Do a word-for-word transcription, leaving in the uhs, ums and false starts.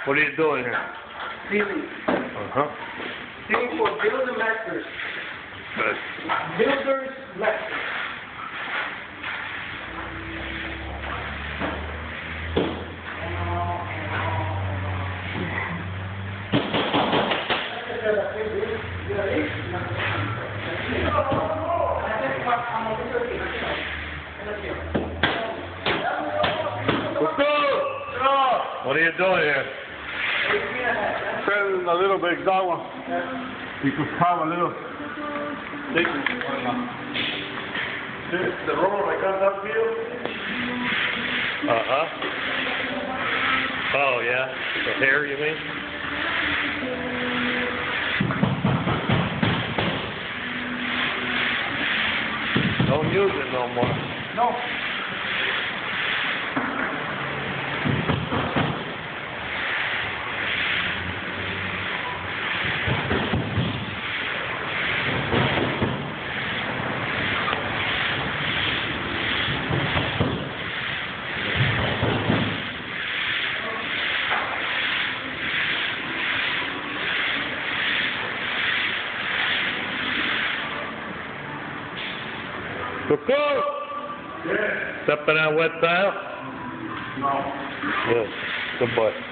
What are you doing here? Sealing. Uh-huh. Sealing for builder masters. Good. Builders masters. What are you doing here? Setting a little bit agua. You could have a little thickness. This the roller like that up here. Uh-huh. Oh, yeah. The hair, you mean? Don't use it no more. No. Cuckoo! Yeah. Stepping on wet tile? No. Good. Good boy.